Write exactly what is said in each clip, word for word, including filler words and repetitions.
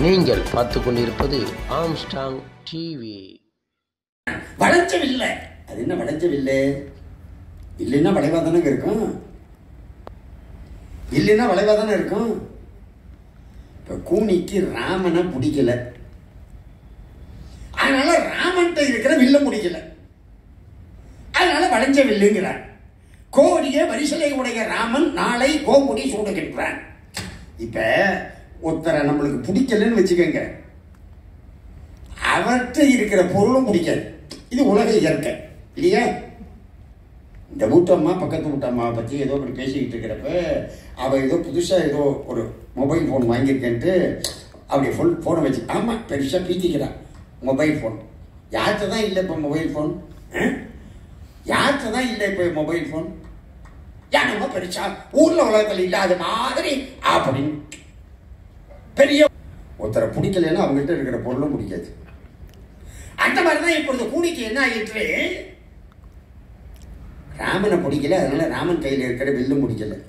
நீங்கள் பார்த்து கொண்டிருப்பது ஆம்ஸ்டாங் டிவி. வளைச்சவில்லை, அது என்ன வளைச்சவில்லை? இல்லைன்னா வளைவா தானே இருக்கும், இல்லைன்னா வளைவா தானே இருக்கும். இப்ப கூனிக்கு ராமனை பிடிக்கல, அதனால ராமன்ட்ட இருக்கிற வில்ல முடிக்கல, அதனால வளைஞ்ச வில்லுங்கிறார். கோடிய வரிசலை உடைய ராமன் நாளை கோமுடி சூடுகின்றான். இப்ப ஒருத்தரை நம்மளுக்கு பிடிக்கலன்னு வச்சுக்கோங்க, அவர்கிட்ட இருக்கிற பொருளும் பிடிக்காது. இது உலக இயற்கை இல்லையா? இந்த வீட்டம்மா பக்கத்து வீட்டம்மாவை பற்றி ஏதோ அப்படி பேசிக்கிட்டு இருக்கிறப்ப அவள் ஏதோ புதுசாக ஏதோ ஒரு மொபைல் ஃபோன் வாங்கியிருக்கேன்ட்டு அப்படி ஃபோன் ஃபோனை வச்சு ஆமாம் பெருசாக பீத்திக்கிறான். மொபைல் ஃபோன் யார்கிட்ட தான் இல்லை இப்போ மொபைல் ஃபோன்? யார்கிட்ட தான் இல்லை இப்போ மொபைல் ஃபோன்? யானமா பெருசா ஊரில் உலகத்தில் இல்லாத மாதிரி அப்படின்னு பெரிய ஒருத்தரை பிடிக்கலன்னா அவங்ககிட்ட இருக்கிற பொருளும் பிடிக்காது. அந்த மாதிரிதான் இப்பொழுது கூனிக்கு என்ன ஆயிற்று? ராமனை பிடிக்கல, அதனால ராமன் கையில் இருக்கிற வில்லும் பிடிக்கல.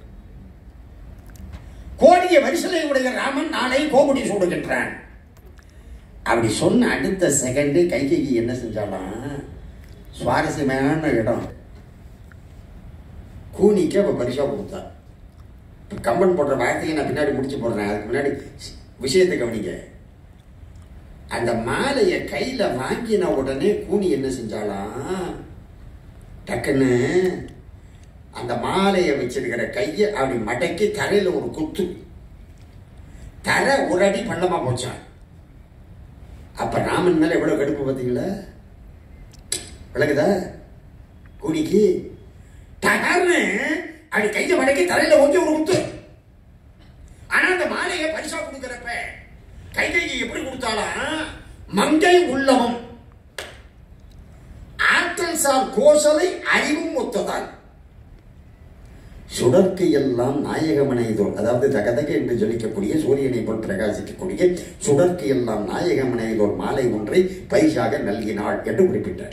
கோடிய வரிசலை உடைய ராமன் நாளை கோமுடி சூடுகின்றான். அப்படி சொன்ன அடுத்த செகண்டு கைகைக்கு என்ன செஞ்சாலாம்? சுவாரஸ்யமான இடம். கூனிக்கு அவ பரிசா கொடுத்தா. கம்பன் போடுற வார்த்தையை நான் பின்னாடி முடிச்சு போடுறேன், அதுக்கு முன்னாடி விஷயத்தை கவனிங்க. அந்த மாலையை கையில வாங்கின உடனே கூனி என்ன செஞ்சாலாம்? டக்குன்னு அந்த மாலையை வச்சிருக்கிற கையை அப்படி மடக்கி தரையில ஒரு குத்து, தரை ஒரு அடி பள்ளமா போச்சான். அப்ப ராமன் மேல எவ்வளவு கடுப்பு பார்த்தீங்களா? விளக்குதா? கூனிக்கு தகர்னு அப்படி கையை மடக்கி தரையில ஓங்கி ஒரு குத்து. ஆனா அந்த மாலையை பரிசா கொடுக்கிறப்ப கை கைக்கு எப்படி கொடுத்தாலும் மங்கை உள்ளமும் ஆற்றல் சார் கோசலை அறிவும் ஒத்ததால் சுடர்க்கு எல்லாம் நாயகமனைதோர், அதாவது தகதக என்று ஜொலிக்கக்கூடிய சூரியனை போல் பிரகாசிக்கக்கூடிய சுடர்க்கு எல்லாம் நாயகமனைதோர் மாலை ஒன்றை பரிசாக நல்கினாள் என்று குறிப்பிட்டார்.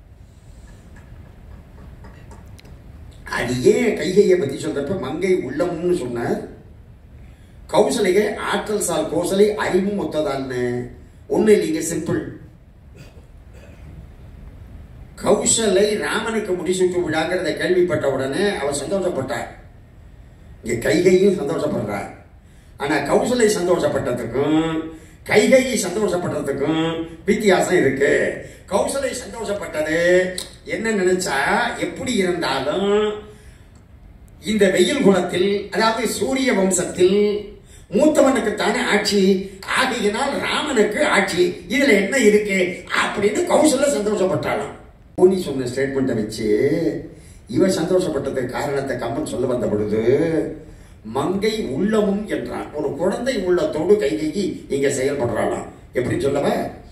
அது ஏன் கைகையை பத்தி சொல்றப்ப மங்கை உள்ளம்னு சொன்னார்? கௌசலையை ஆற்றல் சால் கோசலை அறிவும் ஒத்ததால்னு ஒண்ணு இல்லைங்க, சிம்பிள். கௌசலை ராமனுக்கு முடிசூட்டு விடாங்கிறத கேள்விப்பட்ட உடனே அவர் சந்தோஷப்பட்டார். இங்க கைகையும் சந்தோஷப்படுறார். ஆனா கௌசலை சந்தோஷப்பட்டதுக்கும் கைகையை சந்தோஷப்படுறதுக்கும் வித்தியாசம் இருக்கு. கௌசலை சந்தோஷப்பட்டது என்ன நினைச்சா, எப்படி இருந்தாலும் இந்த வெயில் குலத்தில், அதாவது சூரிய வம்சத்தில் மூத்தவனுக்குத்தானே ஆட்சி, ஆகையினால் ராமனுக்கு ஆட்சி, இதுல என்ன இருக்கு அப்படின்னு கௌசல்யா சந்தோஷப்பட்டாலும். கூனி சொன்ன ஸ்டேட்மெண்ட்டை வச்சு இவர் சந்தோஷப்பட்டதுக்கு காரணத்தை கம்பன் சொல்ல வந்த பொழுது மங்கை உள்ளமும் என்றான். ஒரு குழந்தை உள்ளத்தோடு கைகைக்கு இங்க செயல்படுறாளாம். எப்படி சொல்லவ?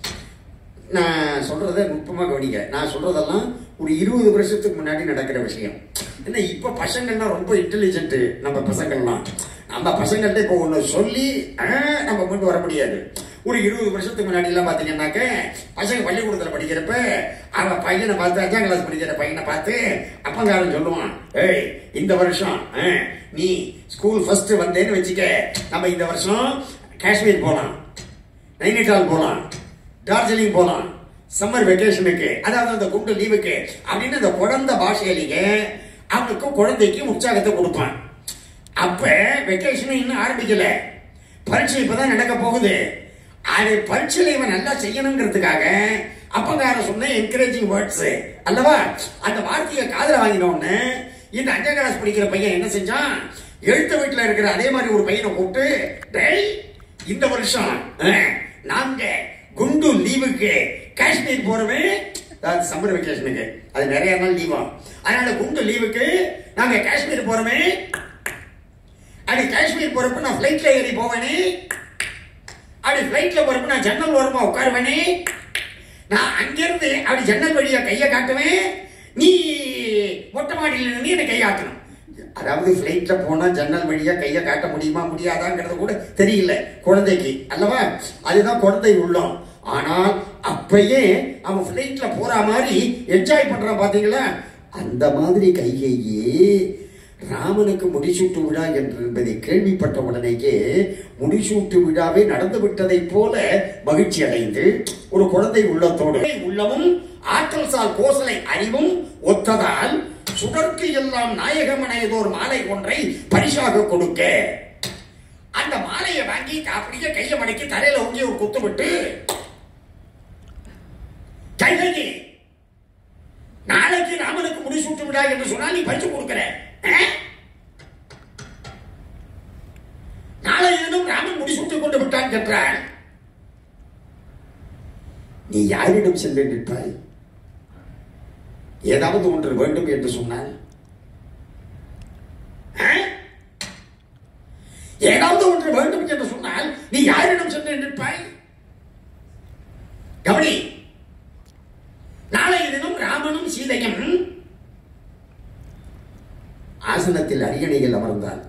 நான் சொல்றத நுட்பமா கவனிக்க. நான் சொல்றதெல்லாம் ஒரு இருபது வருஷத்துக்கு முன்னாடி நடக்கிற விஷயம். ஏன்னா இப்ப பசங்கள்லாம் ரொம்ப இன்டெலிஜென்ட். நம்ம பசங்கள்லாம் நம்ம பசங்கள்ட்ட இப்போ ஒண்ணு சொல்லி நம்ம கொண்டு வர முடியாது. ஒரு இருபது வருஷத்துக்கு முன்னாடி எல்லாம் பாத்தீங்கன்னாக்க பசங்க பள்ளிக்கூடத்துல படிக்கிறப்ப அவன் பையனை பார்த்து, அஞ்சாம் கிளாஸ் படிக்கிற பையனை பார்த்து அப்பங்காரன் சொல்லுவான், ஏய் இந்த வருஷம் நீ ஸ்கூல் ஃபர்ஸ்ட் வந்தேன்னு வச்சுக்க, நம்ம இந்த வருஷம் காஷ்மீர் போலாம், நைனிடால் போலாம், டார்ஜிலிங் போலாம், சம்மர் வெக்கேஷனுக்கு, அதாவது அந்த குண்டு லீவுக்கு அப்படின்னு அந்த குழந்தை பாஷையிலேயே அவனுக்கு குழந்தைக்கு உற்சாகத்தை கொடுப்பான். அப்ப வெக்கேஷன் இன்னும் ஆரம்பிக்கல, பரீட்சை இப்பதான் நடக்க போகுது. அது பரீட்சையில இவன் நல்லா செய்யணுங்கிறதுக்காக அப்பங்கார சொன்ன என்கரேஜிங் வேர்ட்ஸ் அல்லவா, அந்த வார்த்தையை காதல வாங்கினோன்னு இந்த அஞ்சாம் கிளாஸ் படிக்கிற பையன் என்ன செஞ்சான், எழுத்த வீட்டுல இருக்கிற அதே மாதிரி ஒரு பையனை கூப்பிட்டு, டேய் இந்த வருஷம் நாங்க குண்டு லீவுக்கு காஷ்மீர் போறவே, சம்மர் வெக்கேஷனுக்கு, அது நிறைய நாள் லீவா, அதனால குண்டு லீவுக்கு நாங்க காஷ்மீர் போறோமே, அப்படி காஷ்மீர் போறப்ப நான் பிளைட்ல ஏறி போவேனே, அப்படி பிளைட்ல போறப்ப நான் ஜன்னல் ஓரமா உட்காருவேனே, நான் அங்கிருந்து அப்படி ஜன்னல் வழியா கையை காட்டுவேன், நீ மொட்டை மாடியில் நின்று என்னை கையாட்டணும். அதாவது பிளைட்ல போனா ஜன்னல் வழியா கையை காட்ட முடியுமா முடியாதாங்கிறது கூட தெரியல குழந்தைக்கு அல்லவா, அதுதான் குழந்தை உள்ளம். ஆனால் அப்பயே அவன் பிளைட்ல போற மாதிரி என்ஜாய் பண்றான் பாத்தீங்களா? அந்த மாதிரி கைகையே ராமனுக்கு முடிசூட்டு விழா என்பதை கேள்விப்பட்ட உடனேயே முடிசூட்டு விழாவே நடந்து விட்டதை போல மகிழ்ச்சி அடைந்து ஒரு குழந்தை உள்ளத்தோடு உள்ளமும் ஆற்றல் சால் கோசலை அறிவும் ஒத்ததால் சுடர்க்கு எல்லாம் நாயகமனையதோர் மாலை ஒன்றை பரிசாக கொடுக்க அந்த மாலையை வாங்கி அப்படியே கைய மடக்கி தரையில ஊங்கி ஒரு குத்து விட்டு கைகை நாளைக்கு ராமனுக்கு முடிசூட்டு விழா என்று சொன்னால் நீ பரிசு கொடுக்கிற. நாளை தினம் ராமன் முடிசூட்டிக் கொண்டு விட்டான் என்றால் நீ யாரிடம் சென்று நிற்பாய்? ஏதாவது ஒன்று வேண்டும் என்று சொன்னால் ஏதாவது ஒன்று வேண்டும் என்று சொன்னால் நீ யாரிடம் சென்று நிற்பாய்? கவனி, நாளைய தினம் ராமனும் சீதையும் ஆசனத்தில் அரியணையில் அமர்ந்தார்.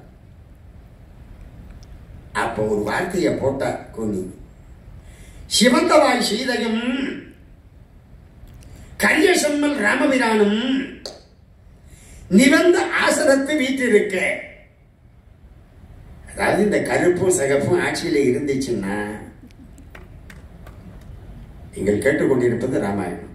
அப்போ ஒரு வார்த்தையை போட்டார் கோனி. சிவந்தவாய் சீதையும் கரிய செம்மல் ராமபிரானும் நிவந்த ஆசனத்து வீட்டிருக்க. அதாவது இந்த கருப்பும் சிகப்பும் ஆட்சியில இருந்துச்சுன்னா நீங்கள் கேட்டுக்கொண்டிருப்பது ராமாயணம்.